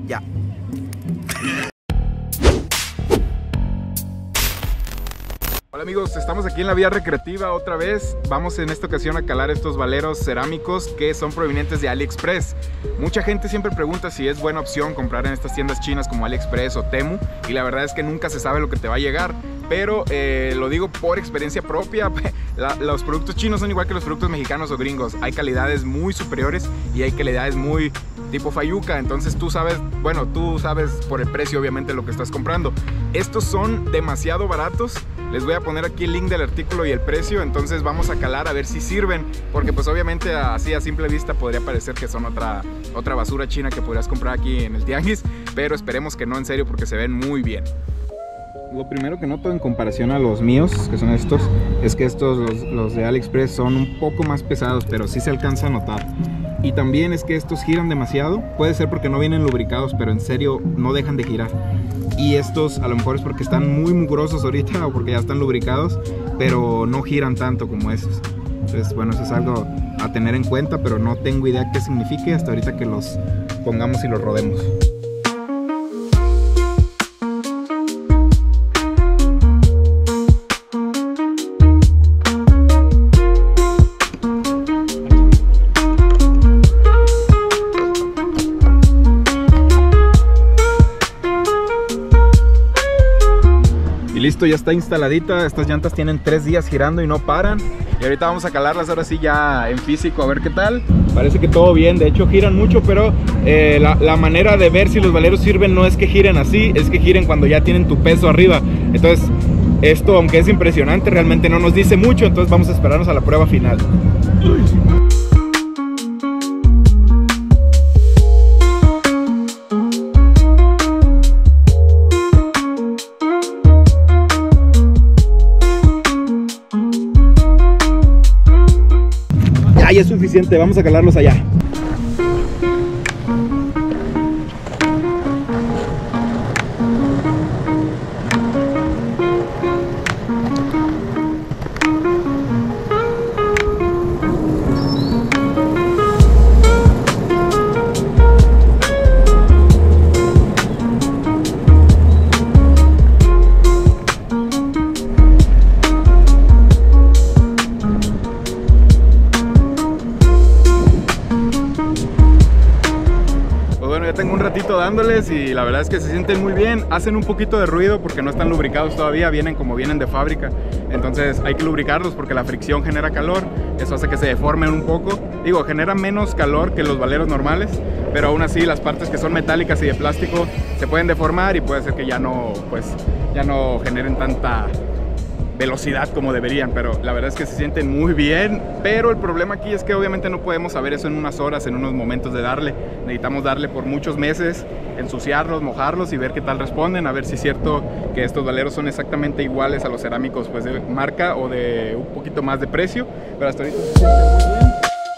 Ya. Hola amigos, estamos aquí en la vía recreativa otra vez. Vamos en esta ocasión a calar estos valeros cerámicos que son provenientes de AliExpress. Mucha gente siempre pregunta si es buena opción comprar en estas tiendas chinas como AliExpress o Temu, y la verdad es que nunca se sabe lo que te va a llegar. Pero lo digo por experiencia propia, los productos chinos son igual que los productos mexicanos o gringos. Hay calidades muy superiores y hay calidades muy tipo Fayuca. Entonces tú sabes por el precio obviamente lo que estás comprando. Estos son demasiado baratos. Les voy a poner aquí el link del artículo y el precio. Entonces vamos a calar a ver si sirven, porque pues obviamente así a simple vista podría parecer que son otra basura china que podrías comprar aquí en el tianguis, pero esperemos que no, en serio, porque se ven muy bien. Lo primero que noto en comparación a los míos, que son estos, es que los de AliExpress son un poco más pesados, pero sí se alcanza a notar. Y también es que estos giran demasiado. Puede ser porque no vienen lubricados, pero en serio no dejan de girar. Y estos a lo mejor es porque están muy mugrosos ahorita o porque ya están lubricados, pero no giran tanto como estos. Entonces bueno, eso es algo a tener en cuenta, pero no tengo idea qué signifique hasta ahorita que los pongamos y los rodemos. Listo, ya está instaladita. Estas llantas tienen 3 días girando y no paran. Y ahorita vamos a calarlas ahora sí ya en físico a ver qué tal. Parece que todo bien, de hecho giran mucho, pero la manera de ver si los valeros sirven no es que giren así, es que giren cuando ya tienen tu peso arriba. Entonces esto, aunque es impresionante, realmente no nos dice mucho. Entonces vamos a esperarnos a la prueba final. Ya es suficiente, vamos a calarlos allá. Tengo un ratito dándoles y la verdad es que se sienten muy bien. Hacen un poquito de ruido porque no están lubricados todavía, vienen como vienen de fábrica. Entonces hay que lubricarlos porque la fricción genera calor. Eso hace que se deformen un poco. Digo, genera menos calor que los valeros normales, pero aún así las partes que son metálicas y de plástico se pueden deformar y puede ser que ya no generen tanta velocidad como deberían, pero la verdad es que se sienten muy bien. Pero el problema aquí es que obviamente no podemos saber eso en unas horas, en unos momentos de darle. Necesitamos darle por muchos meses, ensuciarlos, mojarlos y ver qué tal responden, a ver si es cierto que estos valeros son exactamente iguales a los cerámicos pues de marca o de un poquito más de precio, pero hasta ahorita se sienten muy bien.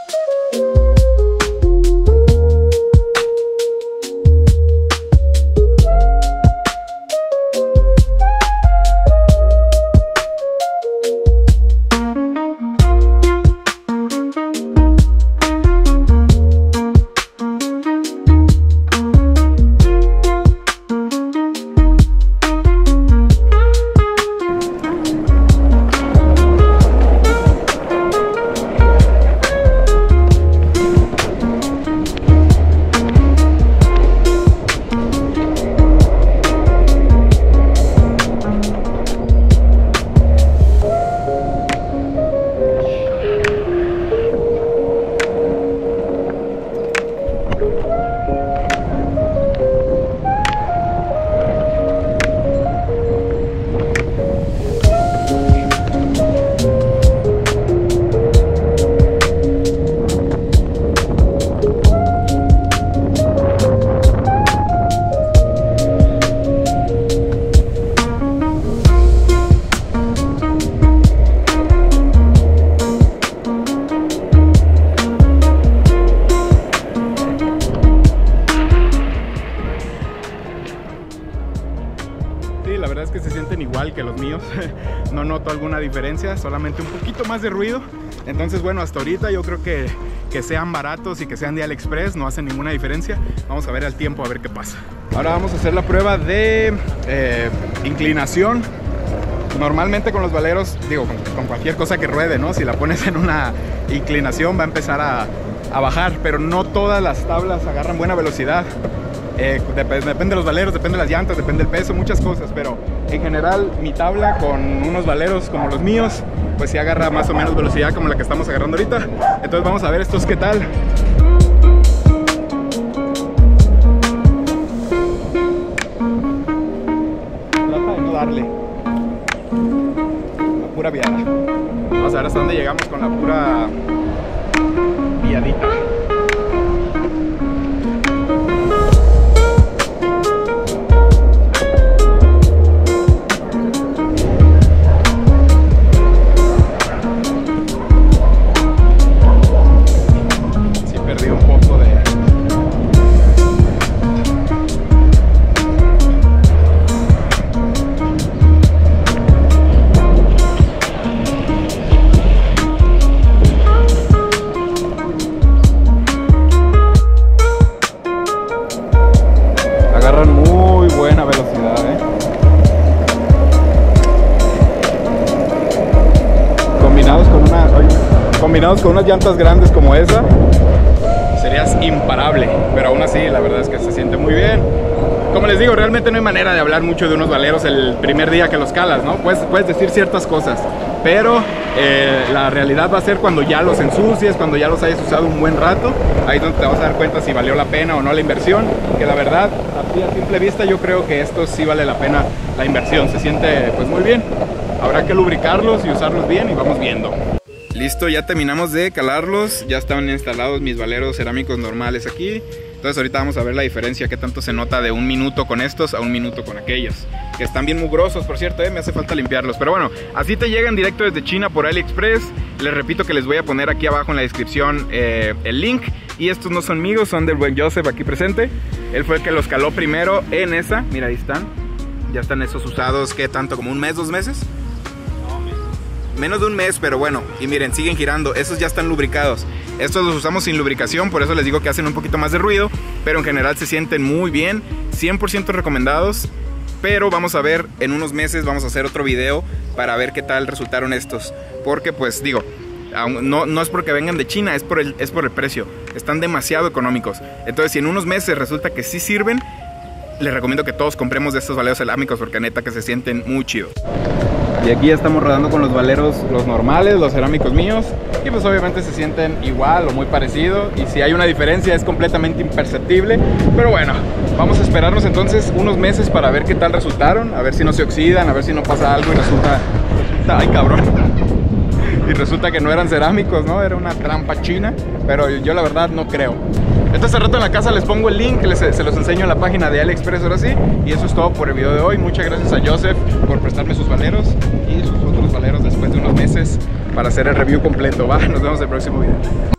que se sienten igual que los míos. No noto alguna diferencia, solamente un poquito más de ruido. Entonces bueno, hasta ahorita yo creo que que sean baratos y que sean de AliExpress no hacen ninguna diferencia. Vamos a ver al tiempo a ver qué pasa. Ahora vamos a hacer la prueba de inclinación. Normalmente con los valeros, digo, con cualquier cosa que ruede, ¿no? Si la pones en una inclinación va a empezar a bajar, pero no todas las tablas agarran buena velocidad. Depende de los valeros, depende de las llantas, depende del peso, muchas cosas, pero en general mi tabla con unos valeros como los míos, pues sí agarra más o menos velocidad como la que estamos agarrando ahorita. Entonces vamos a ver estos qué tal. Trata de no darle la pura viada. Vamos a ver hasta dónde llegamos con la pura viadita. Combinados con unas llantas grandes como esa, serías imparable, pero aún así la verdad es que se siente muy bien. Como les digo, realmente no hay manera de hablar mucho de unos valeros el primer día que los calas, ¿no? Puedes decir ciertas cosas, pero la realidad va a ser cuando ya los ensucies, cuando ya los hayas usado un buen rato. Ahí es donde te vas a dar cuenta si valió la pena o no la inversión, que la verdad, a simple vista yo creo que esto sí vale la pena la inversión. Se siente pues muy bien. Habrá que lubricarlos y usarlos bien y vamos viendo. Listo, ya terminamos de calarlos, ya estaban instalados mis valeros cerámicos normales aquí. Entonces ahorita vamos a ver la diferencia, qué tanto se nota de un minuto con estos a un minuto con aquellos, que están bien mugrosos, por cierto, me hace falta limpiarlos. Pero bueno, así te llegan directo desde China por AliExpress. Les repito que les voy a poner aquí abajo en la descripción el link. Y estos no son míos, son del buen Joseph aquí presente. Él fue el que los caló primero en esa, mira ahí están. Ya están esos usados, ¿qué tanto? ¿Como un mes, 2 meses? Menos de un mes, pero bueno, y miren, siguen girando. Esos ya están lubricados. Estos los usamos sin lubricación, por eso les digo que hacen un poquito más de ruido, pero en general se sienten muy bien, 100% recomendados. Pero vamos a ver, en unos meses vamos a hacer otro video para ver qué tal resultaron estos, porque pues digo, no es porque vengan de China, es por el precio. Están demasiado económicos. Entonces si en unos meses resulta que sí sirven, les recomiendo que todos compremos de estos valeros cerámicos, porque neta que se sienten muy chidos. Y aquí ya estamos rodando con los valeros, los normales, los cerámicos míos. Y pues obviamente se sienten igual o muy parecido. Y si hay una diferencia es completamente imperceptible. Pero bueno, vamos a esperarnos entonces unos meses para ver qué tal resultaron. A ver si no se oxidan, a ver si no pasa algo y resulta ay cabrón. Y resulta que no eran cerámicos, ¿no? Era una trampa china. Pero yo la verdad no creo. Entonces al rato en la casa les pongo el link, se los enseño en la página de AliExpress ahora sí. Y eso es todo por el video de hoy. Muchas gracias a Joseph por prestarme sus valeros y sus otros valeros después de unos meses para hacer el review completo. Va, nos vemos en el próximo video.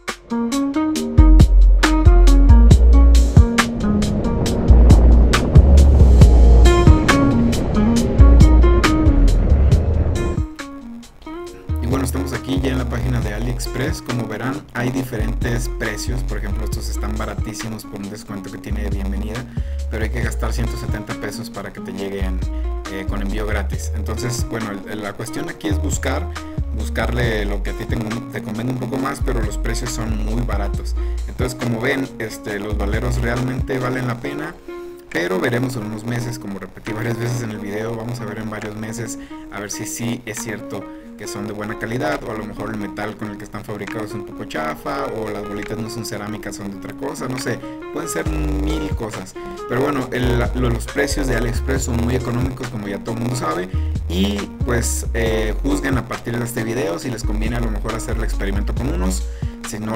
Estamos aquí ya en la página de AliExpress. Como verán, hay diferentes precios. Por ejemplo, estos están baratísimos por un descuento que tiene de bienvenida, pero hay que gastar 170 pesos para que te lleguen con envío gratis. Entonces, bueno, la cuestión aquí es buscarle lo que a ti te conviene un poco más, pero los precios son muy baratos. Entonces, como ven, los valeros realmente valen la pena. Pero veremos en unos meses, como repetí varias veces en el video, vamos a ver en varios meses a ver si sí es cierto que son de buena calidad, o a lo mejor el metal con el que están fabricados es un poco chafa, o las bolitas no son cerámicas, son de otra cosa, no sé, pueden ser 1000 cosas. Pero bueno, los precios de AliExpress son muy económicos, como ya todo el mundo sabe, y pues juzguen a partir de este video si les conviene a lo mejor hacer el experimento con unos. Si no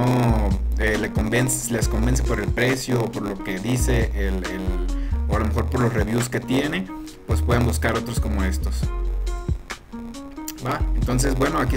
les convence por el precio o por lo que dice o a lo mejor por los reviews que tiene, pues pueden buscar otros como estos. ¿Va? Entonces, bueno, aquí